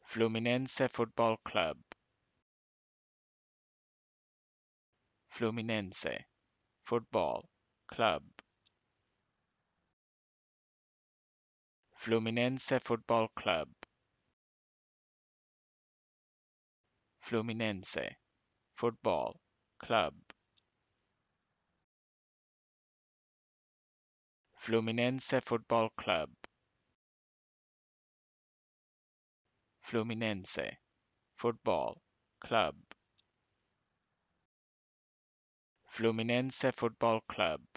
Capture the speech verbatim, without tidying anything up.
Fluminense Football Club. Fluminense Football Club. Fluminense Football Club. Fluminense Football Club. Fluminense Football Club. Fluminense Football Club. Fluminense Football Club.